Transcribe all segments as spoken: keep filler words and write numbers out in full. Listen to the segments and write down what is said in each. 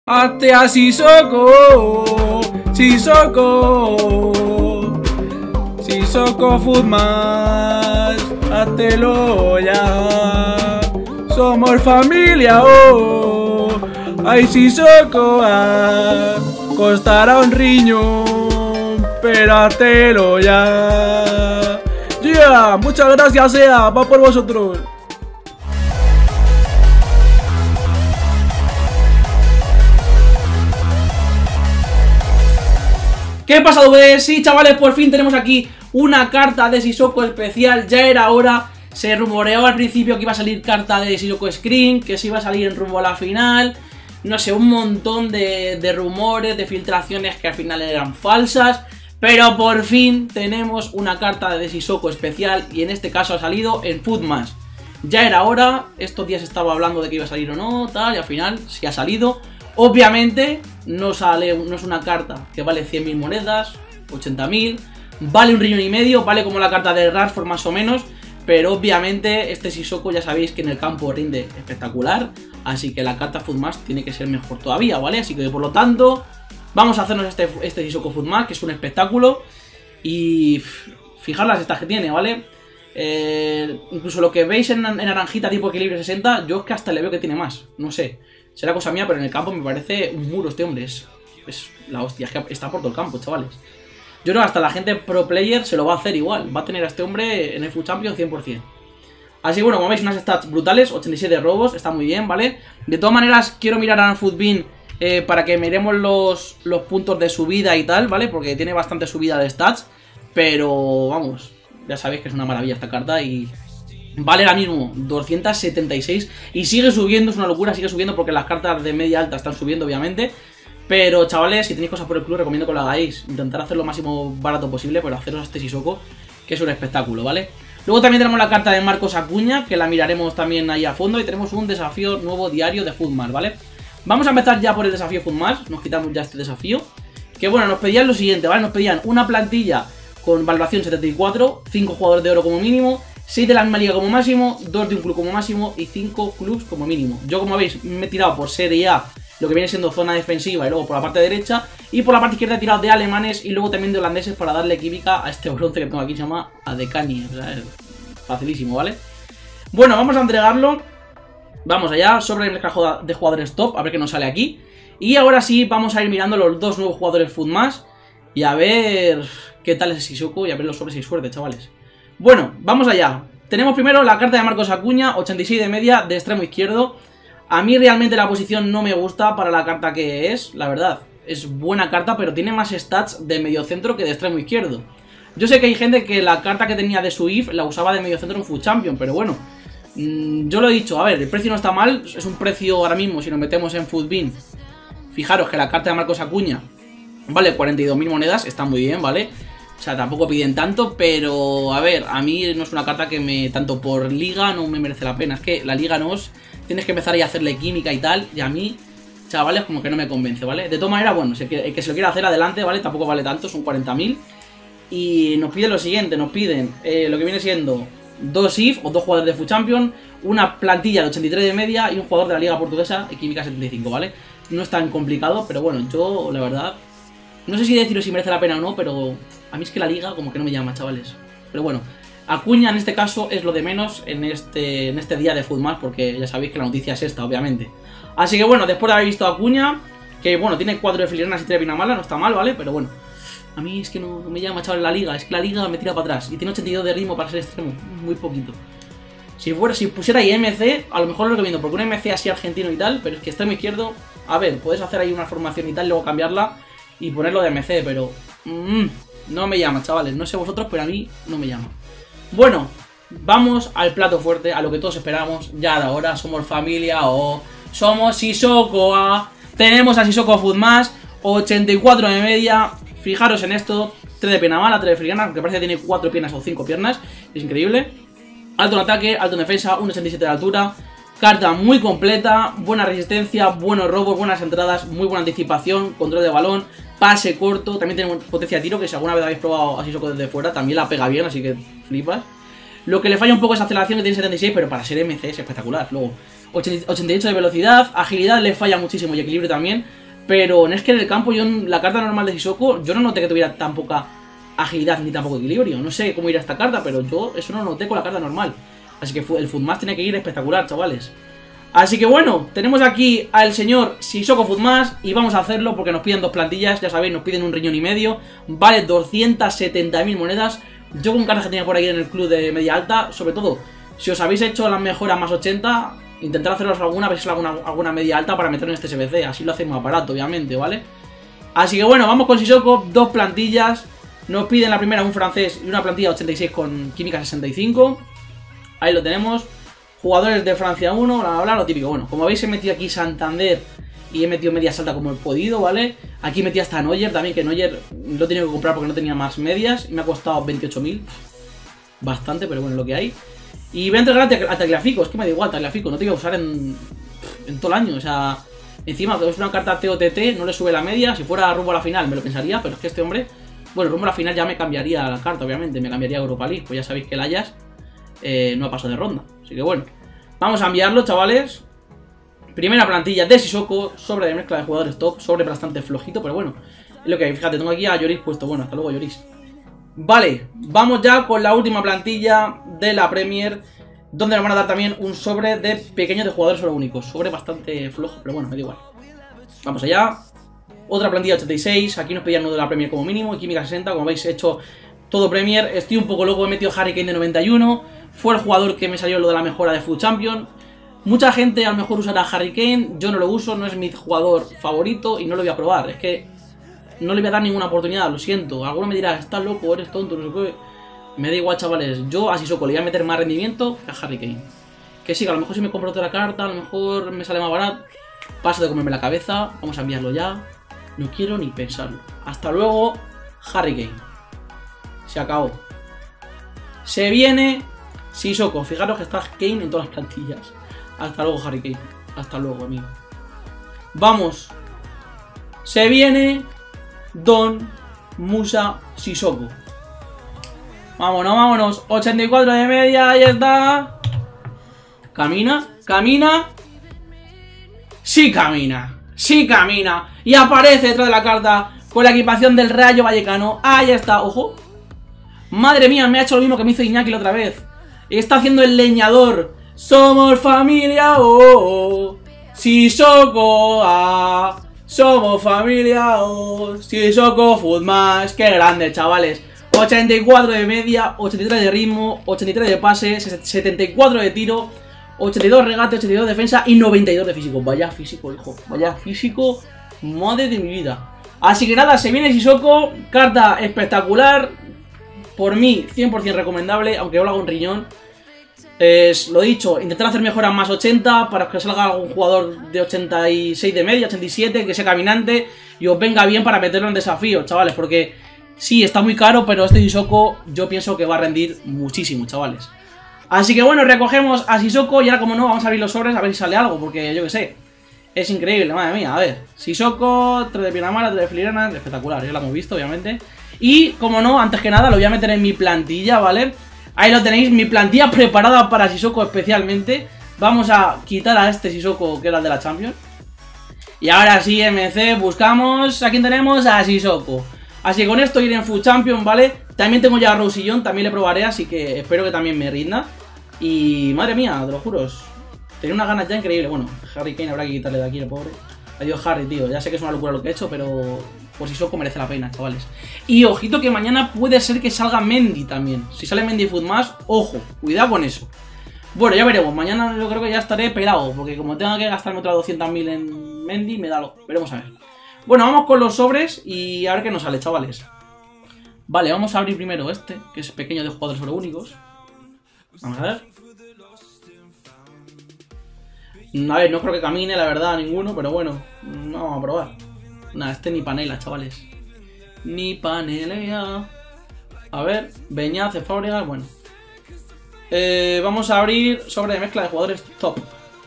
Hazte a Sissoko, Sissoko, Sissoko Footmas, háztelo ya. Somos familia, oh. Ay, Sissoko, ah. Costará un riñón, pero háztelo ya. Yeah, muchas gracias, Sea, va por vosotros. ¿Qué pasa, W? Sí, chavales, por fin tenemos aquí una carta de Sissoko especial. Ya era hora. Se rumoreó al principio que iba a salir carta de Sissoko Screen, que se iba a salir en rumbo a la final. No sé, un montón de, de rumores, de filtraciones que al final eran falsas. Pero por fin tenemos una carta de Sissoko especial y en este caso ha salido en Footmas. Ya era hora. Estos días estaba hablando de que iba a salir o no, tal, y al final sí ha salido. Obviamente no sale, no es una carta que vale cien mil monedas, ochenta mil, vale un riñón y medio, vale como la carta de Rashford más o menos, pero obviamente este Sissoko ya sabéis que en el campo rinde espectacular, así que la carta Footmas tiene que ser mejor todavía, ¿vale? Así que por lo tanto vamos a hacernos este, este Sissoko Footmas, que es un espectáculo, y fijar las estas que tiene, ¿vale? Eh, incluso lo que veis en, en naranjita tipo equilibrio sesenta, yo es que hasta le veo que tiene más, no sé. Será cosa mía, pero en el campo me parece un muro este hombre. Es, es la hostia, es que está por todo el campo, chavales. Yo creo que hasta la gente pro player se lo va a hacer igual. Va a tener a este hombre en el Foot Champion cien por cien. Así que bueno, como veis, unas stats brutales, ochenta y siete robos, está muy bien, ¿vale? De todas maneras, quiero mirar a Footbin eh, para que miremos los, los puntos de subida y tal, ¿vale? Porque tiene bastante subida de stats. Pero, vamos, ya sabéis que es una maravilla esta carta y... vale ahora mismo doscientos setenta y seis y sigue subiendo, es una locura, sigue subiendo porque las cartas de media alta están subiendo obviamente. Pero chavales, si tenéis cosas por el club, recomiendo que lo hagáis. Intentar hacer lo máximo barato posible, pero haceros a este Sissoko, que es un espectáculo, ¿vale? Luego también tenemos la carta de Marcos Acuña, que la miraremos también ahí a fondo. Y tenemos un desafío nuevo diario de Footmas, ¿vale? Vamos a empezar ya por el desafío Footmas. Nos quitamos ya este desafío. Que bueno, nos pedían lo siguiente, ¿vale? Nos pedían una plantilla con valoración setenta y cuatro, cinco jugadores de oro como mínimo, seis de la misma liga como máximo, dos de un club como máximo y cinco clubs como mínimo. Yo, como veis, me he tirado por Serie A, lo que viene siendo zona defensiva, y luego por la parte derecha, y por la parte izquierda he tirado de alemanes y luego también de holandeses para darle química a este bronce que tengo aquí, se llama Adekani. O sea, es facilísimo, ¿vale? Bueno, vamos a entregarlo. Vamos allá, sobre el mercado de jugadores top, a ver qué nos sale aquí. Y ahora sí, vamos a ir mirando los dos nuevos jugadores Footmas y a ver qué tal es Sissoko y a ver los sobres y suerte, chavales. Bueno, vamos allá. Tenemos primero la carta de Marcos Acuña, ochenta y seis de media, de extremo izquierdo. A mí realmente la posición no me gusta para la carta que es, la verdad. Es buena carta, pero tiene más stats de mediocentro que de extremo izquierdo. Yo sé que hay gente que la carta que tenía de su I F la usaba de mediocentro en Foot Champion, pero bueno, mmm, yo lo he dicho, a ver, el precio no está mal. Es un precio ahora mismo, si nos metemos en Footbin. Fijaros que la carta de Marcos Acuña vale cuarenta y dos mil monedas, está muy bien, ¿vale? O sea, tampoco piden tanto, pero a ver, a mí no es una carta que me, tanto por liga, no me merece la pena. Es que la liga no es, tienes que empezar ahí a hacerle química y tal, y a mí, chavales, como que no me convence, ¿vale? De todas maneras, bueno, el que, el que se lo quiera hacer adelante, ¿vale? Tampoco vale tanto, son cuarenta mil. Y nos piden lo siguiente, nos piden eh, lo que viene siendo dos I F o dos jugadores de Foot Champion, una plantilla de ochenta y tres de media y un jugador de la liga portuguesa y química setenta y cinco, ¿vale? No es tan complicado, pero bueno, yo, la verdad, no sé si deciros si merece la pena o no, pero a mí es que la liga como que no me llama, chavales. Pero bueno, Acuña en este caso es lo de menos en este, en este día de Footmas, porque ya sabéis que la noticia es esta, obviamente. Así que bueno, después de haber visto a Acuña, que bueno, tiene cuatro de filigranas y tres de pinamala, no está mal, ¿vale? Pero bueno, a mí es que no, no me llama, chavales, la liga. Es que la liga me tira para atrás y tiene ochenta y dos de ritmo para ser extremo, muy poquito. Si fuera, si pusiera ahí M C, a lo mejor lo recomiendo, porque un M C así argentino y tal, pero es que extremo izquierdo, a ver, puedes hacer ahí una formación y tal, luego cambiarla y ponerlo de M C, pero mmm, no me llama, chavales. No sé vosotros, pero a mí no me llama. Bueno, vamos al plato fuerte, a lo que todos esperamos. Ya ahora somos familia o oh, somos Sissoko. Ah. Tenemos a Sissoko Footmas, ochenta y cuatro de media. Fijaros en esto, tres de pierna mala, tres de filigrana, porque parece que tiene cuatro piernas o cinco piernas. Es increíble. Alto en ataque, alto en defensa, uno ochenta y siete de altura. Carta muy completa, buena resistencia, buenos robos, buenas entradas, muy buena anticipación, control de balón, pase corto, también tiene potencia de tiro, que si alguna vez habéis probado a Sissoko desde fuera, también la pega bien, así que flipas. Lo que le falla un poco es aceleración, que tiene setenta y seis, pero para ser M C es espectacular. Luego, ochenta y ocho de velocidad, agilidad le falla muchísimo y equilibrio también. Pero es que en el campo, yo en la carta normal de Sissoko, yo no noté que tuviera tan poca agilidad ni tampoco equilibrio. No sé cómo irá esta carta, pero yo eso no lo noté con la carta normal. Así que el Footmas tiene que ir espectacular, chavales. Así que bueno, tenemos aquí al señor Sissoko Footmas y vamos a hacerlo porque nos piden dos plantillas. Ya sabéis, nos piden un riñón y medio. Vale doscientas setenta mil monedas. Yo con cartas que tenía por ahí en el club de media alta, sobre todo, si os habéis hecho las mejoras más ochenta, intentar haceros alguna, ver si alguna, alguna media alta para meter en este S B C. Así lo hacéis más barato, obviamente, ¿vale? Así que bueno, vamos con Sissoko, dos plantillas. Nos piden la primera un francés y una plantilla ochenta y seis con química sesenta y cinco. Ahí lo tenemos. Jugadores de Francia uno, bla bla bla, lo típico. Bueno, como veis he metido aquí Santander y he metido medias alta como he podido, ¿vale? Aquí metí hasta Neuer también, que Neuer lo he tenido que comprar porque no tenía más medias y me ha costado veintiocho mil. Bastante, pero bueno, lo que hay. Y voy a entregar a Tagliafico, es que me da igual Tagliafico, no te voy a usar en, en todo el año, o sea... Encima, es una carta T O T T, no le sube la media, si fuera rumbo a la final me lo pensaría, pero es que este hombre... Bueno, rumbo a la final ya me cambiaría la carta, obviamente, me cambiaría a Europa League, pues ya sabéis que el Ajax eh, no ha pasado de ronda, así que bueno. Vamos a enviarlo, chavales. Primera plantilla de Sissoko, sobre de mezcla de jugadores top, sobre bastante flojito, pero bueno. Es lo que hay, fíjate, tengo aquí a Lloris puesto, bueno, hasta luego Lloris. Vale, vamos ya con la última plantilla de la Premier, donde nos van a dar también un sobre de pequeños de jugadores solo únicos. Sobre bastante flojo, pero bueno, me da igual. Vamos allá. Otra plantilla ochenta y seis, aquí nos pedían uno de la Premier como mínimo, y química sesenta, como veis he hecho todo Premier. Estoy un poco loco, he metido Harry Kane de noventa y uno, fue el jugador que me salió lo de la mejora de Foot Champion. Mucha gente a lo mejor usará Harry Kane, yo no lo uso, no es mi jugador favorito y no lo voy a probar, es que no le voy a dar ninguna oportunidad, lo siento. Alguno me dirá, estás loco, eres tonto, no sé qué. Me da igual, chavales, yo a Sissoko le voy a meter más rendimiento que a Harry Kane. Que sí, que a lo mejor si me compro otra carta, a lo mejor me sale más barato. Paso de comerme la cabeza, vamos a enviarlo ya. No quiero ni pensarlo. Hasta luego, Harry Kane. Se acabó. Se viene Sissoko. Fijaros que está Kane en todas las plantillas. Hasta luego, Harry Kane. Hasta luego, amigo. Vamos. Se viene Don Musa Sissoko. Vámonos, vámonos. ochenta y cuatro de media, ahí está. Camina, camina. Sí camina. Sí camina. Y aparece detrás de la carta con la equipación del Rayo Vallecano. Ahí está, ojo. Madre mía, me ha hecho lo mismo que me hizo Iñaki la otra vez. Está haciendo el leñador. Somos familia, oh, oh. Sissoko, ah. Somos familia, oh. Sissoko Footmas. Qué grande, chavales. ochenta y cuatro de media, ochenta y tres de ritmo, ochenta y tres de pase, setenta y cuatro de tiro, ochenta y dos regate, ochenta y dos de defensa y noventa y dos de físico. Vaya físico, hijo. Vaya físico. Madre de mi vida. Así que nada, se viene Sissoko. Carta espectacular. Por mí, cien por cien recomendable, aunque yo lo haga un riñón. Es, lo dicho, intentar hacer mejoras más ochenta para que salga algún jugador de ochenta y seis de media, ochenta y siete, que sea caminante y os venga bien para meterlo en desafío, chavales, porque sí, está muy caro, pero este Sissoko yo pienso que va a rendir muchísimo, chavales. Así que bueno, recogemos a Sissoko y ahora como no, vamos a abrir los sobres a ver si sale algo, porque yo que sé, es increíble, madre mía. A ver, Sissoko, tres de pierna mala, tres de filigrana, espectacular, ya lo hemos visto, obviamente. Y como no, antes que nada lo voy a meter en mi plantilla, ¿vale? Ahí lo tenéis, mi plantilla preparada para Sissoko especialmente. Vamos a quitar a este Sissoko que era el de la Champions. Y ahora sí, M C, buscamos, ¿a quién tenemos? A Sissoko. Así que con esto iré en Foot Champion, ¿vale? También tengo ya a Rousillon, también le probaré, así que espero que también me rinda. Y madre mía, te lo juro, tenía unas ganas ya increíbles. Bueno, Harry Kane habrá que quitarle de aquí, el pobre. Adiós Harry, tío, ya sé que es una locura lo que he hecho, pero por Sissoko merece la pena, chavales. Y ojito que mañana puede ser que salga Mendy también. Si sale Mendy Footmas, ojo, cuidado con eso. Bueno, ya veremos, mañana yo creo que ya estaré pelado, porque como tenga que gastarme otras doscientas mil en Mendy, me da lo. Veremos a ver. Bueno, vamos con los sobres y a ver qué nos sale, chavales. Vale, vamos a abrir primero este, que es pequeño de jugadores solo únicos. Vamos a ver. A ver, no creo que camine, la verdad, ninguno, pero bueno, no vamos a probar. Nada, este ni panela, chavales. Ni panelea. A ver, Beñaz, Fábregas, bueno. Eh, vamos a abrir sobre de mezcla de jugadores top.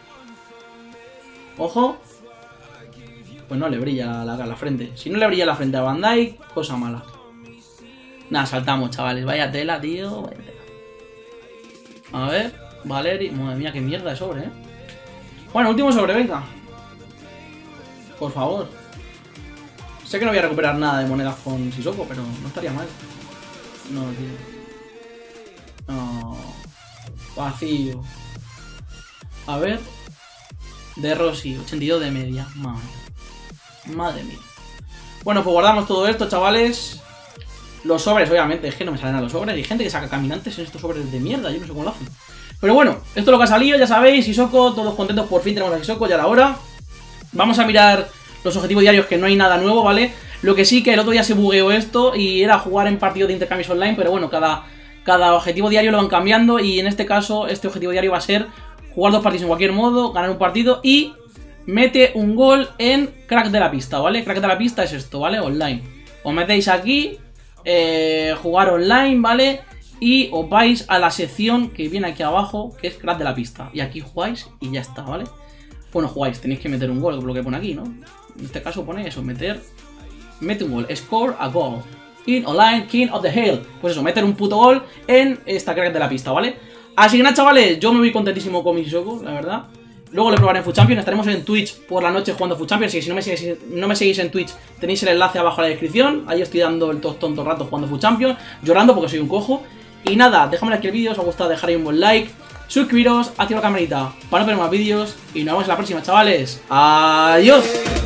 Ojo. Pues no le brilla la, la, la frente. Si no le brilla la frente a Van Dijk, cosa mala. Nada, saltamos, chavales. Vaya tela, tío. Vaya tela. A ver, Valeri. Madre mía, qué mierda de sobre, eh. Bueno, último sobre, venga. Por favor. Sé que no voy a recuperar nada de monedas con Sissoko, pero no estaría mal. No, tío. No. Vacío. A ver. De Rossi, ochenta y dos de media. Madre. Madre mía. Bueno, pues guardamos todo esto, chavales. Los sobres, obviamente, es que no me salen a los sobres. Hay gente que saca caminantes en estos sobres de mierda. Yo no sé cómo lo hacen. Pero bueno, esto es lo que ha salido, ya sabéis. Sissoko, todos contentos, por fin tenemos a Sissoko, ya era hora. Vamos a mirar los objetivos diarios, que no hay nada nuevo, ¿vale? Lo que sí, que el otro día se bugueó esto y era jugar en partidos de intercambios online. Pero bueno, cada, cada objetivo diario lo van cambiando. Y en este caso, este objetivo diario va a ser jugar dos partidos en cualquier modo, ganar un partido y mete un gol en crack de la pista, ¿vale? Crack de la pista es esto, ¿vale? Online. Os metéis aquí, eh, jugar online, ¿vale? Y os vais a la sección que viene aquí abajo, que es crack de la pista. Y aquí jugáis y ya está, ¿vale? Bueno, jugáis, tenéis que meter un gol, lo que pone aquí, ¿no? En este caso pone eso, meter... Mete un gol, score a goal. In online, king of the hill. Pues eso, meter un puto gol en esta crack de la pista, ¿vale? Así que nada, chavales, yo me voy contentísimo con mi Sissoko, la verdad. Luego le probaré en Food Champions, estaremos en Twitch por la noche jugando Food Champions. Así que si no me, seguís, no me seguís en Twitch, tenéis el enlace abajo en la descripción. Ahí estoy dando el tostón todo el rato jugando Food Champions, llorando porque soy un cojo. Y nada, dejadme aquí el vídeo, os ha gustado, dejar ahí un buen like, suscribiros, activar la campanita para no perder más vídeos. Y nos vemos en la próxima, chavales. Adiós.